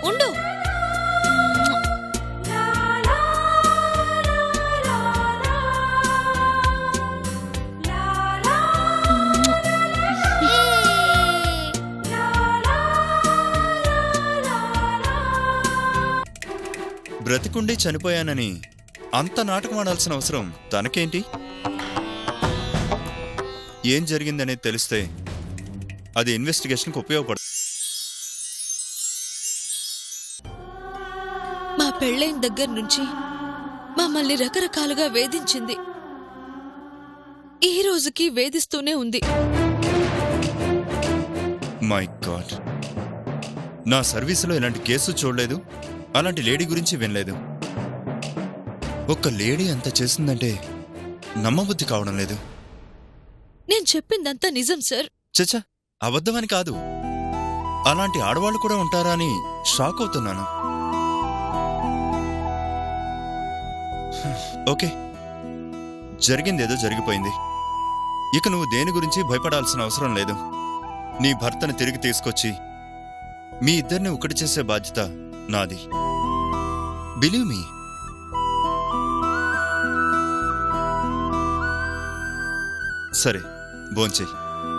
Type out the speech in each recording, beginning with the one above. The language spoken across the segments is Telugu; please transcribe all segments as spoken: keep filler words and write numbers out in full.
ఉండు. బ్రతికుండి చనిపోయానని అంత నాటకం ఆడాల్సిన అవసరం తనకేంటి? ఏం జరిగిందనేది తెలిస్తే అది ఇన్వెస్టిగేషన్కి ఉపయోగపడుతుంది. మా పెళ్ళైన దగ్గర నుంచి మమ్మల్ని రకరకాలుగా వేధించింది. ఈ రోజుకి వేధిస్తూనే ఉంది. మై గాడ్, నా సర్వీసులో ఇలాంటి కేసు చూడలేదు, అలాంటి లేడీ గురించి వినలేదు. ఒక్క లేడీ అంత చేసిందంటే నమ్మబుద్ధి కావడం లేదు. నేను చెప్పిందంతా నిజం సార్. చచ్చా, అబద్ధమని కాదు, అలాంటి ఆడవాళ్ళు కూడా ఉంటారా అని షాక్ అవుతున్నాను. ఓకే, జరిగిందేదో జరిగిపోయింది. ఇక నువ్వు దేని గురించి భయపడాల్సిన అవసరం లేదు. నీ భర్తను తిరిగి తీసుకొచ్చి మీ ఇద్దరిని ఒకటి చేసే బాధ్యత నాది. Believe me. సరే, భోంచేయ్.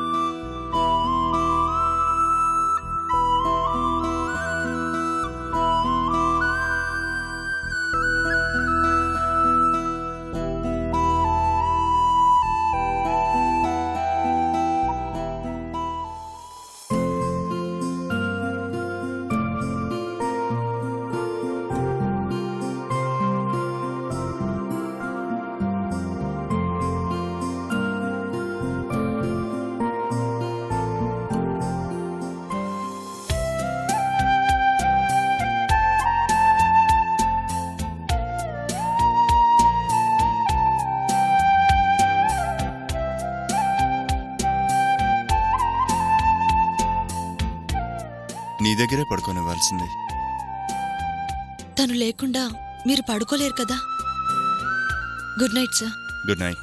నీ దగ్గరే పడుకోనివ్వాల్సింది. తను లేకుండా మీరు పడుకోలేరు కదా. Good night sir. Good night.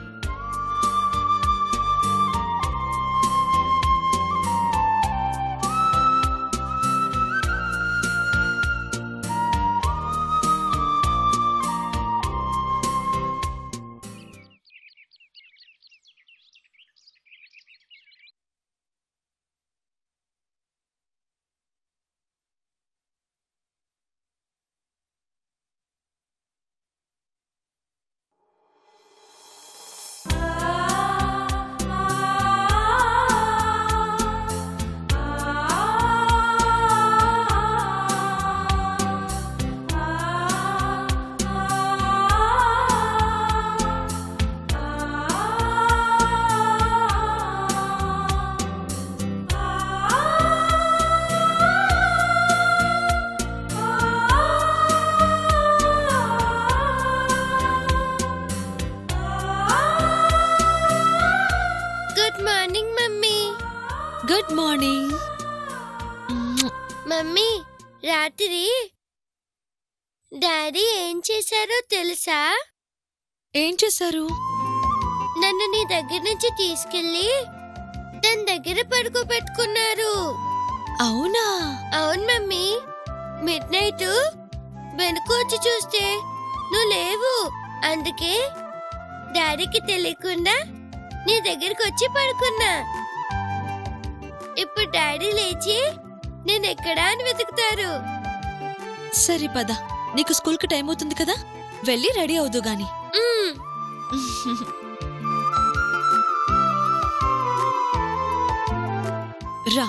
Good morning mummy. రాత్రి డాడీ ఏం చేశారో తెలుసా? ఏం చేశారు? నన్ను నీ దగ్గర నుంచి తీసుకెళ్లి తన దగ్గర పడుకోబెట్టుకున్నారు. అవునా? అవును మమ్మీ. మిడ్ నైట్ వెనుక వచ్చి చూస్తే నువ్వు లేవు. అందుకే డాడీకి తెలియకుండా నీ దగ్గరికి వచ్చి పడుకున్నా. ఇప్పుడు డాడీ లేచి నేను ఎక్కడా అని వెతుకుతారు. సరే పద, నీకు స్కూల్ కి టైం అవుతుంది కదా, వెళ్ళి రెడీ అవుదు గాని. రా.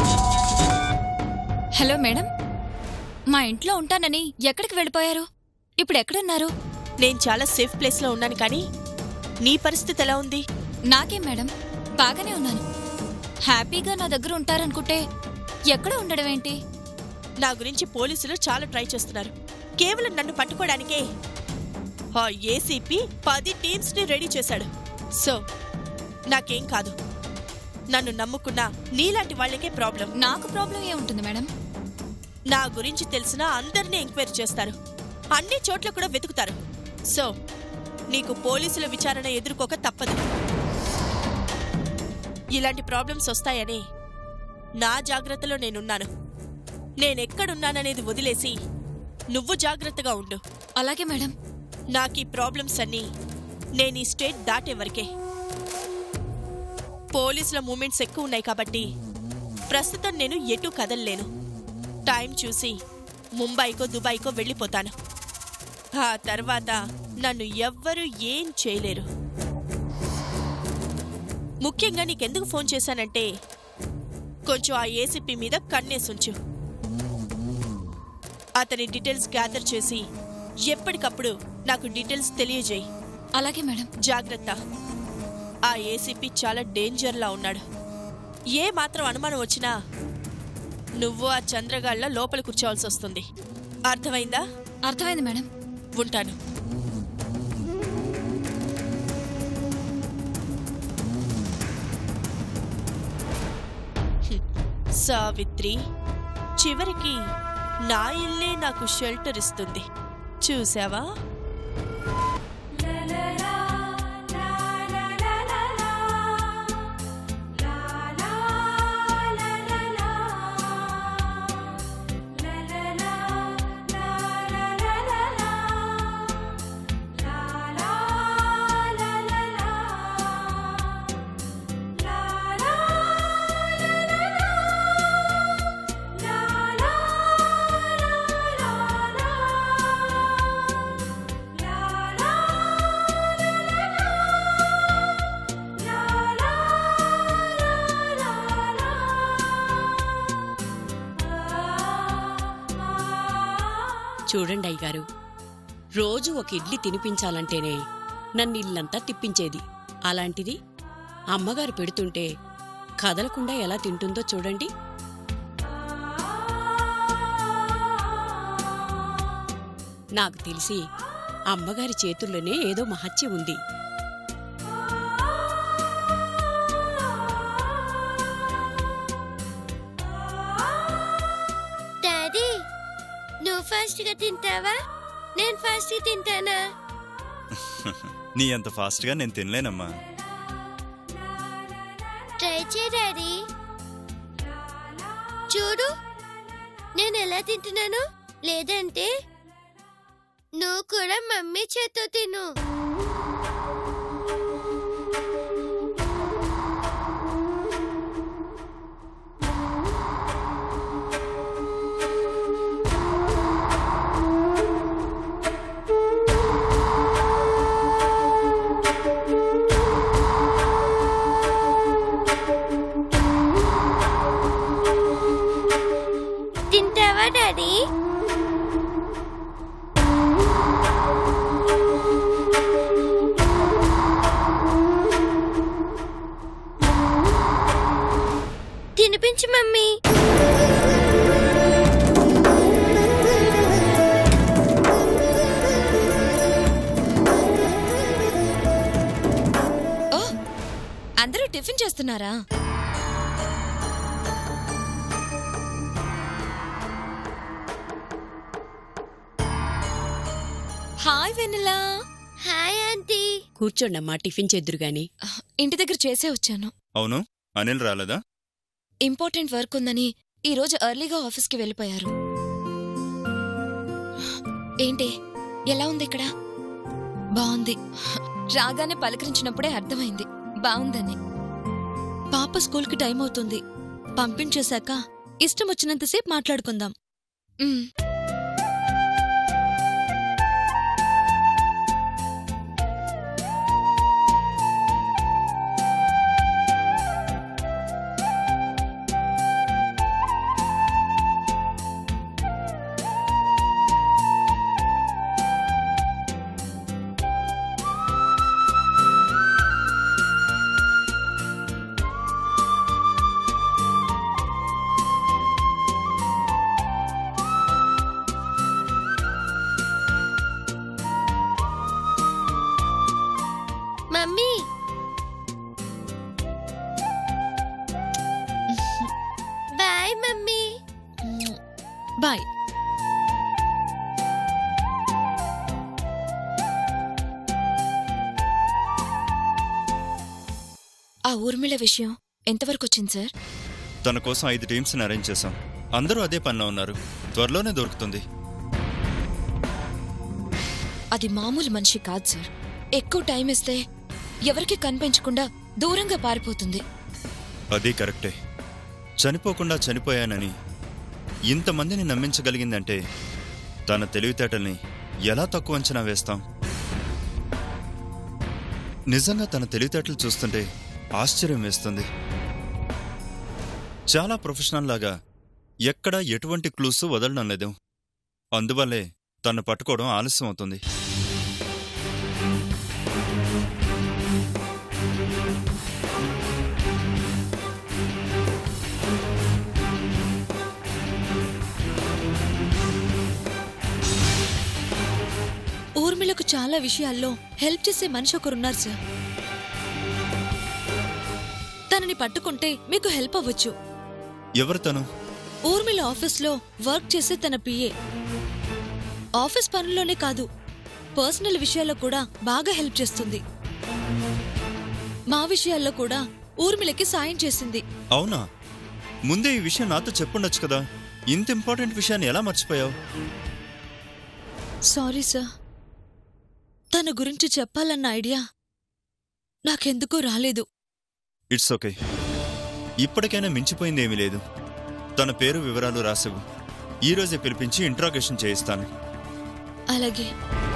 హలో మేడం, మా ఇంట్లో ఉంటానని ఎక్కడికి వెళ్ళిపోయారు? ఇప్పుడు ఎక్కడున్నారు? నేను చాలా సేఫ్ ప్లేస్లో ఉన్నాను, కానీ నీ పరిస్థితి ఎలా ఉంది? నాకేం మేడం, బాగానే ఉన్నాను. హ్యాపీగా నా దగ్గర ఉంటారనుకుంటే ఎక్కడ ఉండడం ఏంటి? నా గురించి పోలీసులు చాలా ట్రై చేస్తున్నారు. కేవలం నన్ను పట్టుకోవడానికే ఆ ఏసీపీ పది టీమ్స్ ని రెడీ చేశాడు. సో నాకేం కాదు. నన్ను నమ్ముకున్న నీలాంటి వాళ్ళకే ప్రాబ్లం. నాకు ప్రాబ్లం ఏముంటుంది మేడం? నా గురించి తెలిసిన అందరినీ ఎంక్వైరీ చేస్తారు, అన్ని చోట్ల కూడా వెతుకుతారు. సో నీకు పోలీసుల విచారణ ఎదుర్కోక తప్పదు. ఇలాంటి ప్రాబ్లమ్స్ వస్తాయని నా జాగ్రత్తలో నేనున్నాను. నేనెక్కడున్నాననేది వదిలేసి నువ్వు జాగ్రత్తగా ఉండు. అలాగే మేడం. నాకు ఈ ప్రాబ్లమ్స్ అన్నీ నేను ఈ స్టేట్ దాటే వరకే. పోలీసుల మూమెంట్స్ ఎక్కువ ఉన్నాయి కాబట్టి ప్రస్తుతం నేను ఎటూ కదలలేను. టైం చూసి ముంబైకో దుబాయ్కో వెళ్ళిపోతాను. ఆ తర్వాత నన్ను ఎవ్వరూ ఏం చేయలేరు. ముఖ్యంగా నీకెందుకు ఫోన్ చేశానంటే కొంచెం ఆ ఏసీపీ మీద కన్నేసుంచు. అతని డీటెయిల్స్ గ్యాదర్ చేసి ఎప్పటికప్పుడు నాకు డీటెయిల్స్ తెలియజేయి. అలాగే మేడం. జాగ్రత్త. ఆ ఏసీపీ చాలా డేంజర్లా ఉన్నాడు. ఏ మాత్రం అనుమానం వచ్చినా నువ్వు ఆ చంద్రగాళ్ళ లోపల కూర్చోవాల్సి వస్తుంది. అర్థమైందా? అర్థమైంది మేడం. ఉంటాను. సావిత్రి, చివరికి నా ఇల్లే నాకు షెల్టర్ ఇస్తుంది. చూసావా? చూడండి అయ్యగారు, రోజు ఒక ఇడ్లీ తినిపించాలంటేనే నన్ను ఇల్లంతా తిప్పించేది. అలాంటిది అమ్మగారు పెడుతుంటే కదలకుండా ఎలా తింటుందో చూడండి. నాకు తెలిసి అమ్మగారి చేతుల్లోనే ఏదో మహత్యం ఉంది. డాడీ, నువ్వు ఫాస్ట్ గా తింటావా? నేను ఫాస్ట్ గా తింటానా? నీ అంత ఫాస్ట్ గా నేను తినలేనమ్మా. ట్రై చేయి డాడీ. చూడు నేను ఎలా తింటున్నాను. లేదంటే నువ్వు కూడా మమ్మీ చేత్తో తిను. తింటావా డాడీ? తినిపించు మమ్మీ. ఓ, అందరూ టిఫిన్ చేస్తున్నారా? హాయ్ వెన్నెలా. Hi aunty. కూర్చోండమ్మా, టిఫిన్ చేద్దురుగాని. ఇంటి దగ్గర చేసే వచ్చాను. అవును, అనిల్ రాలేదా? ఇంపార్టెంట్ వర్క్ ఉందని ఈరోజు ఎర్లీగా ఆఫీస్కి వెళ్ళిపోయారు. ఏంటి, ఎలా ఉంది ఇక్కడ? బాగుంది. రాగానే పలకరించినప్పుడే అర్థమైంది బాగుందని. పాప స్కూల్కి టైం అవుతుంది. పంపించేశాక ఇష్టం వచ్చినంతసేపు మాట్లాడుకుందాం. ఉమ్. బాయ్. ఆ ఊర్మిళ విషయం ఎంతవరకు వచ్చింది సార్? తన కోసం ఐదు టీమ్స్ని అరేంజ్ చేశాం. అందరూ అదే పనిలో ఉన్నారు. త్వరలోనే దొరుకుతుంది. అది మామూలు మనిషి కాదు సార్. ఎక్కువ టైం ఇస్తే ఎవరికి కనిపించకుండా దూరంగా పారిపోతుంది. అది కరెక్టే. చనిపోకుండా చనిపోయానని ఇంతమందిని నమ్మించగలిగిందంటే తన తెలివితేటల్ని ఎలా తక్కువ అంచనా వేస్తాం? నిజంగా తన తెలివితేటలు చూస్తుంటే ఆశ్చర్యం వేస్తుంది. చాలా ప్రొఫెషనల్ లాగా ఎక్కడా ఎటువంటి క్లూస్ వదలడం లేదు. అందువల్లే తను పట్టుకోవడం ఆలస్యం అవుతుంది. ఊర్మిళకు చాలా విషయాల్లో హెల్ప్ చేసే మనిషి ఒకరున్నారు సార్. తనని పట్టుకుంటే మీకు హెల్ప్ అవ్వచ్చు. ఎవరు తను? ఊర్మిళ ఆఫీస్లో వర్క్ చేసే తన పిఏ. ఆఫీస్ పనుల్లోనే కాదు, పర్సనల్ విషయాల్లో కూడా బాగా హెల్ప్ చేస్తుంది. మా విషయాల్లో కూడా ఊర్మిళకి సాయం చేసింది. అవునా? ముందే ఈ విషయం నాతో చెప్పుండొచ్చు కదా. ఇంత ఇంపార్టెంట్ విషయాన్ని ఎలా మర్చిపోయావు? Sorry sir. తన గురించి చెప్పాలన్న ఐడియా నాకెందుకూ రాలేదు. It's okay. ఇప్పటికైనా మించిపోయిందేమీ లేదు. తన పేరు వివరాలు రాసివ్వు. ఈరోజే పిలిపించి ఇంట్రాగేషన్ చేయిస్తాను. అలాగే.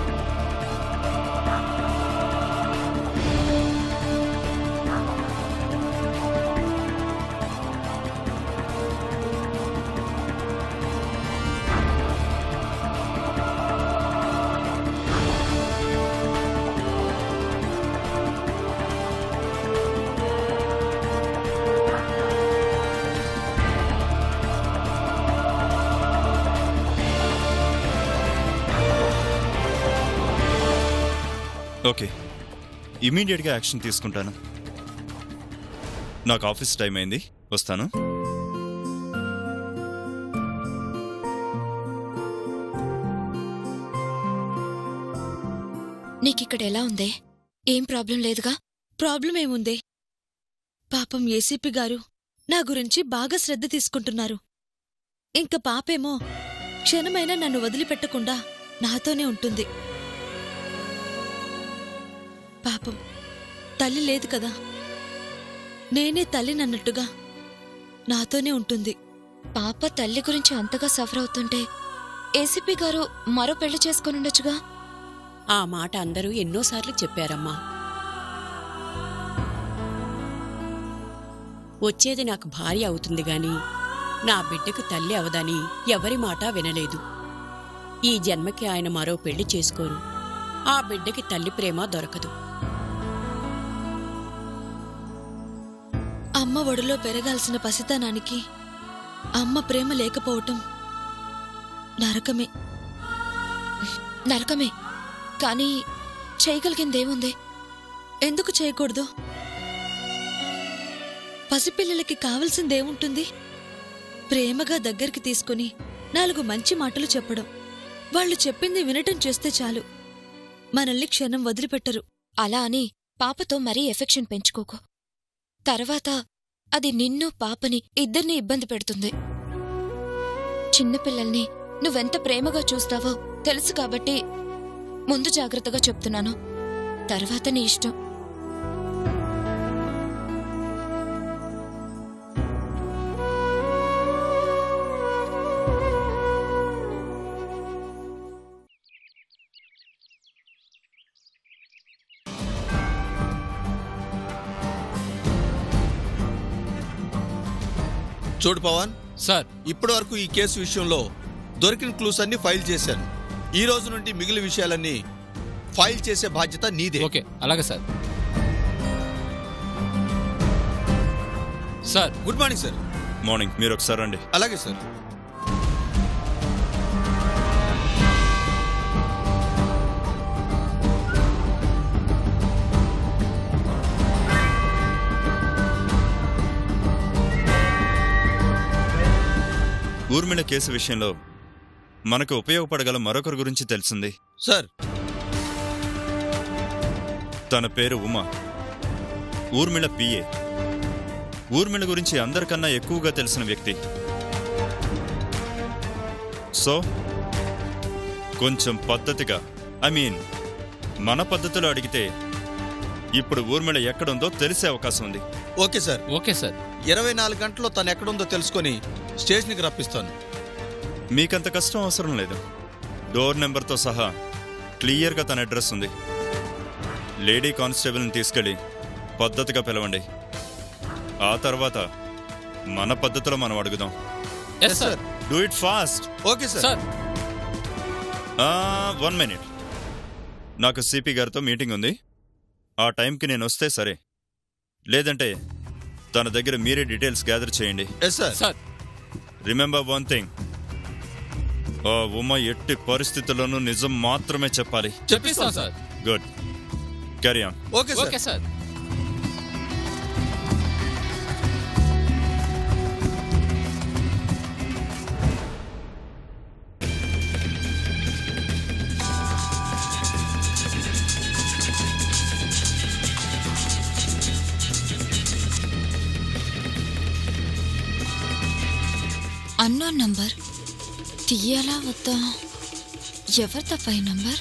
ఓకే, ఇమీడియట్గా యాక్షన్ తీసుకుంటాను. నాకు ఆఫీస్ టైం అయింది, వస్తాను. నీకిక్కడ ఎలా ఉందే? ఏం ప్రాబ్లం లేదుగా? ప్రాబ్లం ఏముందే? పాపం ఏసీపీ గారు నా గురించి బాగా శ్రద్ధ తీసుకుంటున్నారు. ఇంక పాపేమో క్షణమైనా నన్ను వదిలిపెట్టకుండా నాతోనే ఉంటుంది. పాపం తల్లి లేదు కదా, నేనే తల్లినన్నట్టుగా నాతోనే ఉంటుంది. పాప తల్లి గురించి అంతగా సఫర్ అవుతుంటే ఏసీపీ గారు మరో పెళ్లి చేసుకొనుండొచ్చుగా? ఆ మాట అందరూ ఎన్నోసార్లు చెప్పారమ్మా. వచ్చేది నాకు భార్య అవుతుంది గాని నా బిడ్డకు తల్లి అవదని ఎవరి మాట వినలేదు. ఈ జన్మకి ఆయన మరో పెళ్లి చేసుకోరు. ఆ బిడ్డకి తల్లి ప్రేమ దొరకదు. అమ్మ ఒడిలో పెరగాల్సిన పసితనానికి అమ్మ ప్రేమ లేకపోవటం నరకమే. నరకమే కానీ చేయగలిగిందేముంది? ఎందుకు చేయకూడదు? పసిపిల్లలకి కావలసిందేముంటుంది? ప్రేమగా దగ్గరికి తీసుకుని నాలుగు మంచి మాటలు చెప్పడం, వాళ్ళు చెప్పింది వినటం చేస్తే చాలు. మనల్ని క్షణం వదిలిపెట్టరు. అలా అని పాపతో మరీ ఎఫెక్షన్ పెంచుకోకు. తర్వాత అది నిన్ను పాపని ఇద్దరినీ ఇబ్బంది పెడుతుంది. చిన్నపిల్లల్ని నువ్వెంత ప్రేమగా చూస్తావో తెలుసు కాబట్టి ముందు జాగ్రత్తగా చెప్తున్నాను. తర్వాత నీ ఇష్టం. చూడు పవన్ సార్, ఇప్పటి వరకు ఈ కేసు విషయంలో దొరికిన క్లూస్ అన్ని ఫైల్ చేశాను. ఈ రోజు నుండి మిగిలిన విషయాలన్నీ ఫైల్ చేసే బాధ్యత నీదే. ఓకే, అలాగే sir. Sir good morning sir. Morning. మీరు ఒకసారి రండి. అలాగే సార్. ఊర్మిళ కేసు విషయంలో మనకు ఉపయోగపడగల మరొకరి గురించి తెలిసింది. సార్, తన పేరు ఉమా, ఊర్మిళ పిఏ. ఊర్మిళ గురించి అందరికన్నా ఎక్కువగా తెలిసిన వ్యక్తి. సో కొంచెం పద్ధతిగా, ఐ మీన్ మన పద్ధతిలో అడిగితే ఇప్పుడు ఊర్మిళ ఎక్కడుందో తెలిసే అవకాశం ఉంది. Okay sir. Okay sir. ఇరవై నాలుగు గంటల్లో తను ఎక్కడుందో తెలుసుకొని స్టేషన్కి రప్పిస్తాను. మీకంత కష్టం అవసరం లేదు. డోర్ నెంబర్తో సహా క్లియర్గా తన అడ్రస్ ఉంది. లేడీ కానిస్టేబుల్ని తీసుకెళ్ళి పద్ధతిగా పిలవండి. ఆ తర్వాత మన పద్ధతిలో మనం అడుగుదాం. Yes sir. Do it fast. Okay sir. Sir, one minute. నాకు సిపి గారితో మీటింగ్ ఉంది. ఆ టైంకి నేను వస్తే సరే, లేదంటే తన దగ్గర మీరే డీటెయిల్స్ గ్యాదర్ చేయండి. Yes sir. Sir, remember one thing, ఆ ఉమ ఎట్టి పరిస్థితుల్లోనూ నిజం మాత్రమే చెప్పాలి. చెప్పిస్తాం sir. Good, carry on. Okay sir. Okay sir. Unknown number తీయాలా వద్దా? ఎవరి తప్ప ఈ నంబర్?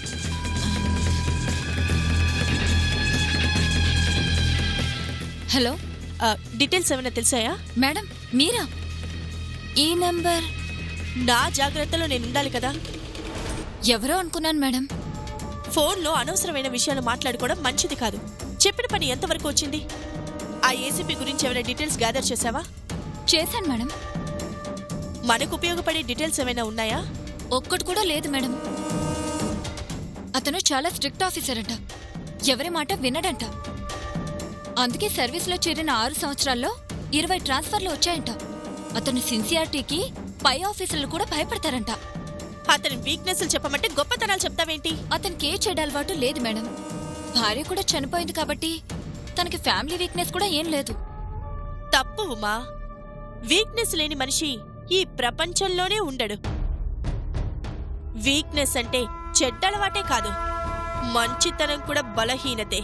హలో, ఆ, డీటెయిల్స్ ఏమైనా తెలిసాయా? మేడం మీరా? ఈ నంబర్ నా జాగ్రత్తలో నేను ఉండాలి కదా. ఎవరో అనుకున్నాను మేడం. ఫోన్లో అనవసరమైన విషయాలు మాట్లాడుకోవడం మంచిది కాదు. చెప్పిన పని ఎంతవరకు వచ్చింది? ఆ ఏసీపీ గురించి ఏమైనా డీటెయిల్స్ గ్యాదర్ చేసావా? చేశాను మేడం. మనకు ఉపయోగపడే డీటెయిల్స్ ఏమైనా ఉన్నాయా? ఒక్కటి కూడా లేదు మేడం. అతను చాలా స్ట్రిక్ట్ ఆఫీసర్ అంట. ఎవరి మాట వినడంట. అందుకే సర్వీస్లో చేరిన ఆరు సంవత్సరాల్లో ఇరవై ట్రాన్స్ఫర్లు వచ్చాయంట. అతను సిన్సియారిటీకి పై ఆఫీసర్లు కూడా భయపడతారంట. అతని వీక్నెస్లు చెప్పమంటే గొప్పతనాలు చెప్తావేంటి? అతనికి ఏ చెడు అలవాటు లేదు మేడం. భార్య కూడా చనిపోయింది కాబట్టి తనకి ఫ్యామిలీ వీక్నెస్ కూడా ఏం లేదు. తప్పు ఉమా. వీక్నెస్ లేని మనిషి ఈ ప్రపంచంలోనే ఉండడు. వీక్నెస్ అంటే చెడ్డలవాటే కాదు, మంచితనం కూడా బలహీనతే.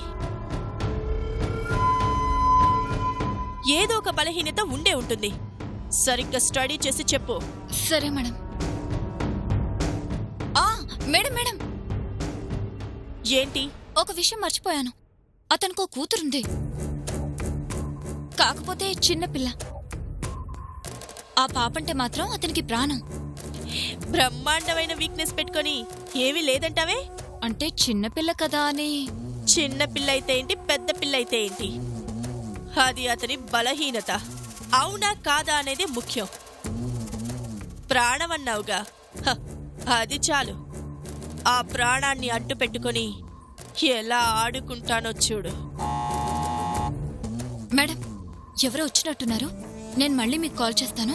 ఏదో ఒక బలహీనత ఉండే ఉంటుంది. సరిగ్గా స్టడీ చేసి చెప్పు. సరే మేడం. ఆ మేడం మేడం ఏంటి? ఒక విషయం మర్చిపోయాను. అతనికో కూతురుంది, కాకపోతే చిన్నపిల్ల. ఆ పాపంటే మాత్రం అతనికి ప్రాణం. బ్రహ్మాండమైన వీక్నెస్ పెట్టుకొని ఏమీ లేదంటావే? అంటే చిన్నపిల్ల కదా అని. చిన్న పిల్ల అయితే ఏంటి, పెద్ద పిల్ల అయితే ఏంటి, అది అతని బలహీనత. అవునా కాదా అనేది ముఖ్యం. ప్రాణమన్నావుగా, హ, అది చాలు. ఆ ప్రాణాన్ని అడ్డు పెట్టుకొని ఎలా ఆడుకుంటానో చూడు. మేడం ఎవరో వచ్చినట్టున్నారు. నేను మళ్ళీ మీకు కాల్ చేస్తాను.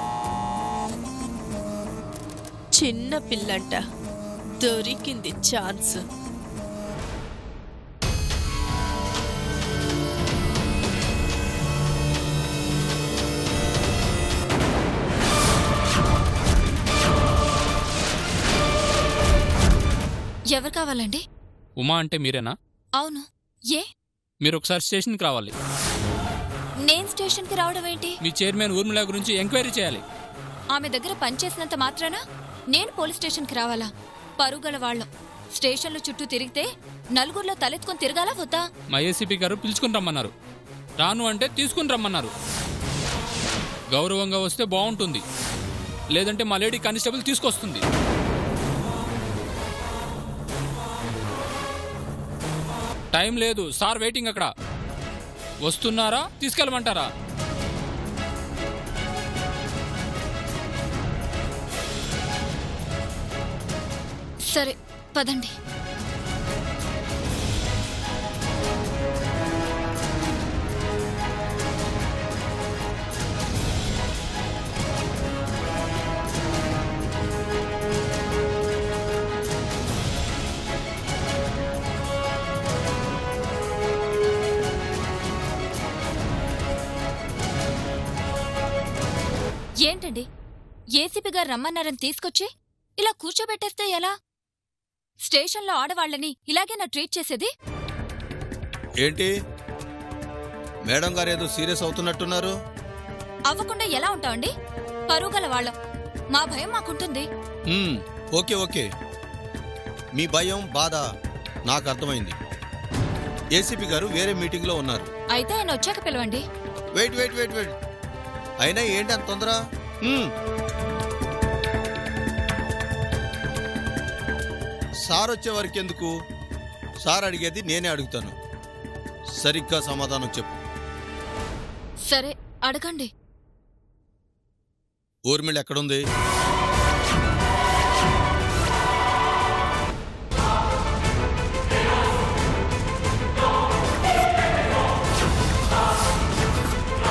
చిన్న పిల్లంట, దొరికింది ఛాన్స్. ఎవరు కావాలండి? ఉమా అంటే మీరేనా? అవును. ఏ? మీరు ఒకసారి స్టేషన్కి రావాలి. నేను స్టేషన్కి రావడం ఏంటి? మీ చైర్మన్ ఊర్మిళ గురించి ఎంక్వైరీ చేయాలి. ఆమె దగ్గర పనిచేసినంత మాత్రాన నేను పోలీస్ స్టేషన్కి రావాలా? పరుగల వాళ్ళం స్టేషన్లో చుట్టూ తిరిగితే నలుగురిలో తలెత్తుకొని తిరగాలా వద్దా? మా ఏసీపీ గారు పిలుచుకుని రమ్మన్నారు. రాను అంటే తీసుకుని రమ్మన్నారు. గౌరవంగా వస్తే బాగుంటుంది, లేదంటే మా లేడీ కానిస్టేబుల్ తీసుకొస్తుంది. టైం లేదు సార్, వెయిటింగ్ అక్కడ. వస్తున్నారా, తీసుకెళ్ళమంటారా? సరే పదండి. ఏంటండి, ఏసీపీ గారు రమ్మన్నారని తీసుకొచ్చి ఇలా కూర్చోబెట్టేస్తే ఎలా? స్టేషన్లో ఆడవాళ్ళని ఇలాగేనా ట్రీట్ చేసేది? ఏంటి మేడం గారు ఏదో సీరియస్ అవుతున్నట్టున్నారు? అవ్వకుండా ఎలా ఉంటామండి? పరుగల వాళ్ళం, మా భయం మాకుంటుంది. మ్మ్, ఓకే ఓకే, మీ భయం బాధ నాకు అర్థమైంది. ఏసీపీ గారు వేరే మీటింగ్లో ఉన్నారు. అయితే ఆయన వచ్చాక పిలవండి. వెయిట్ వెయిట్ వెయిట్ వెయిట్ అయినా ఏంటి అంత తొందర? మ్మ్. సార్ వచ్చే వరకు ఎందుకు? సార్ అడిగేది నేనే అడుగుతాను. సరిగ్గా సమాధానం చెప్పు. సరే అడగండి. ఊర్మిళ ఎక్కడుంది?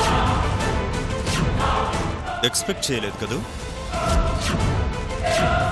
ఎక్స్పెక్ట్ చేయలేదు కదూ.